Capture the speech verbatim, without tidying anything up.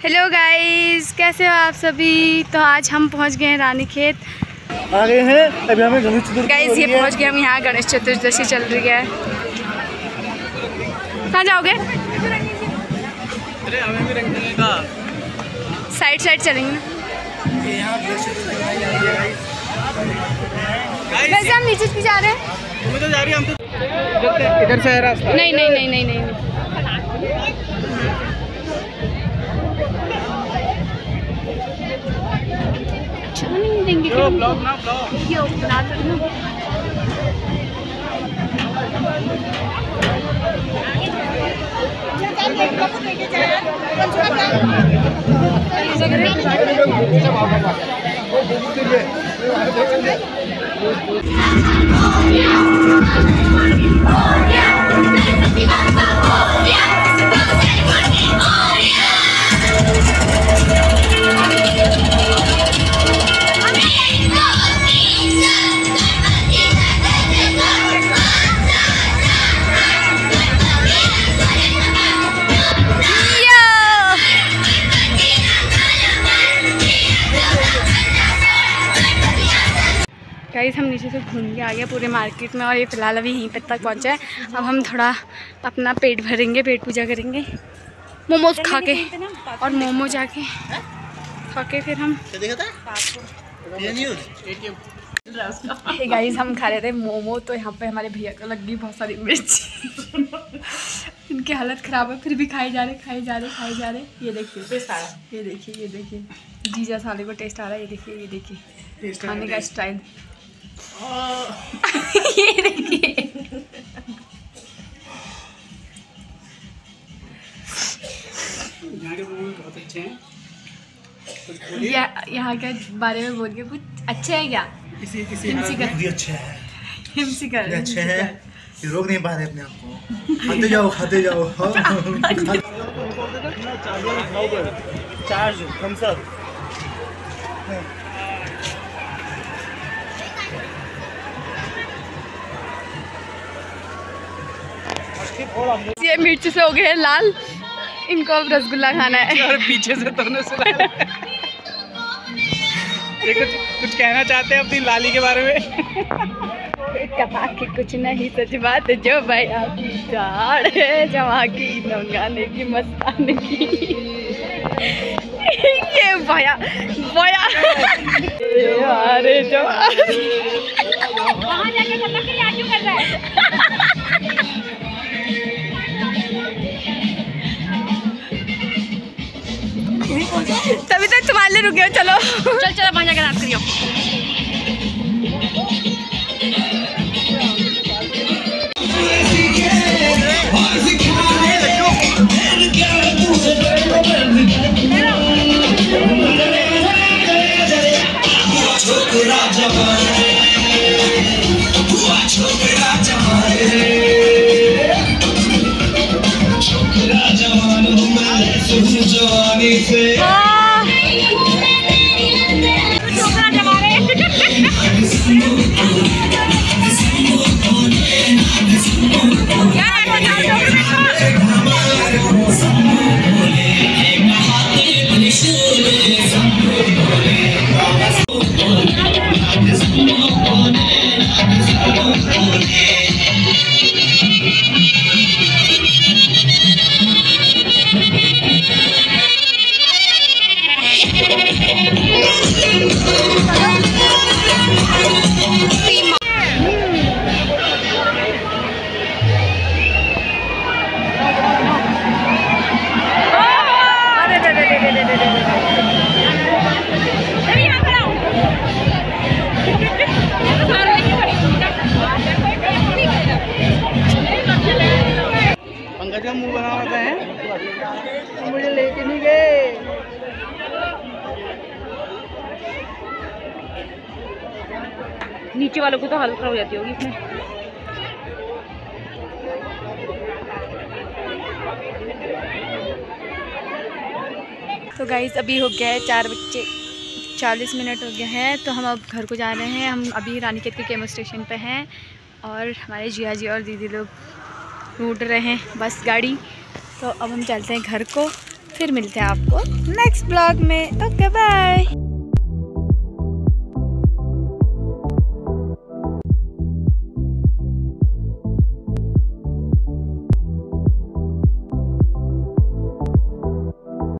Hello guys, कैसे हो आप सभी। तो आज हम पहुंच गए हैं रानीखेत आ गए हैं। अभी हमें गणेश चतुर्थी गाइस ये पहुंच गए हम यहाँ। गणेश चतुर्दशी चल रही है। कहाँ जाओगे? अरे हमें भी रंग का साइड साइड चलेंगे ना। वैसे हम नीचे की जा रहे हैं। तो जा रही हम तो इधर से है रास्ता। नहीं नहीं नहीं नहीं नहीं, नहीं। नहीं देंगे यो ब्लॉग ना ब्लॉग यो बना दो। गाइस हम नीचे से घूम के आ गए पूरे मार्केट में और ये फ़िलहाल अभी यहीं तक पहुँचा है। अब हम थोड़ा अपना पेट भरेंगे, पेट पूजा करेंगे मोमोज खा के, और मोमो जाके खा के फिर हम हे गाइस हम खा रहे थे मोमो। तो यहाँ पे हमारे भैया को लग गई बहुत सारी मिर्ची इनकी हालत ख़राब है, फिर भी खाए जा रहे खाए जा रहे खाए जा रहे। ये देखिए ये देखिए ये देखिए जीजा साले को टेस्ट आ रहा है। ये देखिए ये देखिए खाने का स्टाइल ये देखिए। बहुत अच्छे हैं। यहाँ के बारे में बोल के कुछ अच्छे हैं क्या? किसी किसी भी अच्छे हैं, हिमसी कर अच्छे हैं। ये रोक नहीं पा रहे अपने आप को। खाते जाओ खाते जाओ। Charge Thums Up. ये मिर्च से हो गए हैं लाल, इनको अब रसगुल्ला खाना है। और पीछे से तरने से ये कुछ कुछ कहना चाहते हैं अपनी लाली के बारे में? कहा कि कुछ नहीं सच बात जो भैया की दाढ़ है, जमा की नंगाने की मस्ताने की। ये भैया भैया अरे जो वहाँ जाके करना कि यहाँ क्यों कर रहा है? तभी तक तुम्हारे लिए रुके हो। चलो चल चलो वहाँ जाकर रात करियो। पंकज का मुंह बना होता है, मुझे लेके नहीं गए। नीचे वालों को तो हालत खराब हो जाती होगी इसमें। तो गाइस अभी हो गया है चार बजे चालीस मिनट हो गए हैं। तो हम अब घर को जा रहे हैं। हम अभी रानीखेत के केमो स्टेशन पे हैं और हमारे जिया जी और दीदी लोग ढूंढ रहे हैं बस गाड़ी। तो अब हम चलते हैं घर को। फिर मिलते हैं आपको नेक्स्ट ब्लॉग में। Okay bye.